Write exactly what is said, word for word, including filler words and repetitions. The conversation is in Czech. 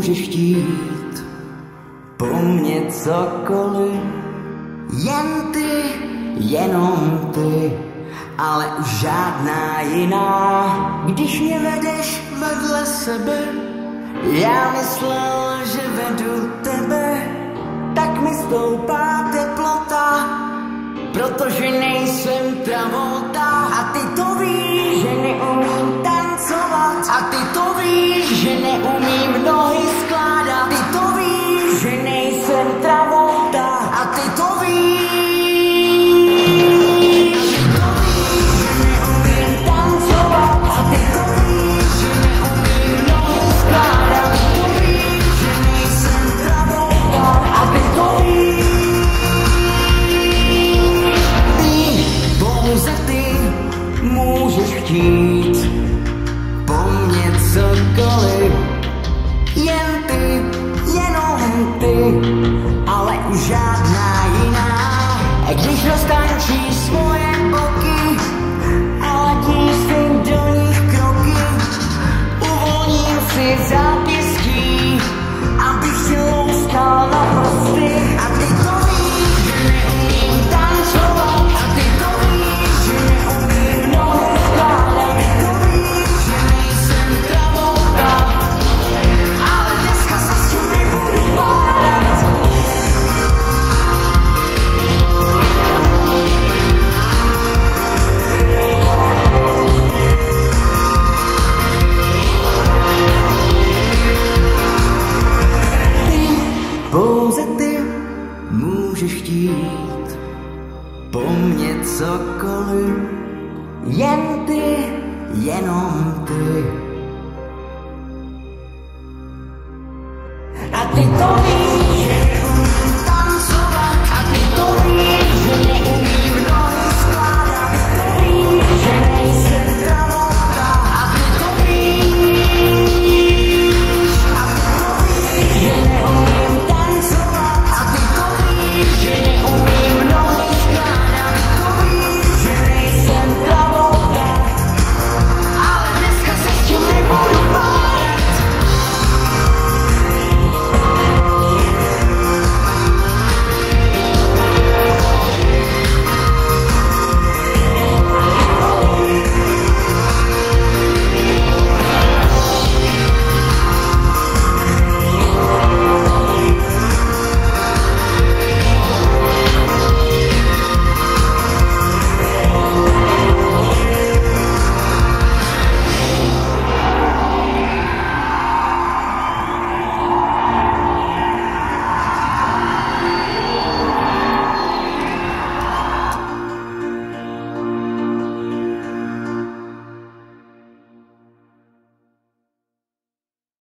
můžeš chtít po mně cokoliv, jen ty, jenom ty, ale už žádná jiná. Když mě vedeš vedle sebe, já myslel, že vedu tebe, tak mi stoupá teplota, protože nejsem Travolta. A ty to víš, že neumím tancovat, a ty to víš, že neumím nohy skládat. Ty to víš, že nejsem Travolta, a ty to víš. Můžeš chtít po mně cokoliv, jen ty, jenom ty, ale už žádná jiná. A když roztančíš svoje boky a letíš si do nich kroky, uvolním si zápěstí, abych si louskal na prsty. A ty to víš, že neumím tancovat, a ty to víš, že neumím nohy skládat. Ty to víš, že nejsem Travolta, ale dneska se s tím nebudu pádat. Ty, pouze ty, můžeš chtít po mně cokoliv, jen ty, jenom ty. A ty to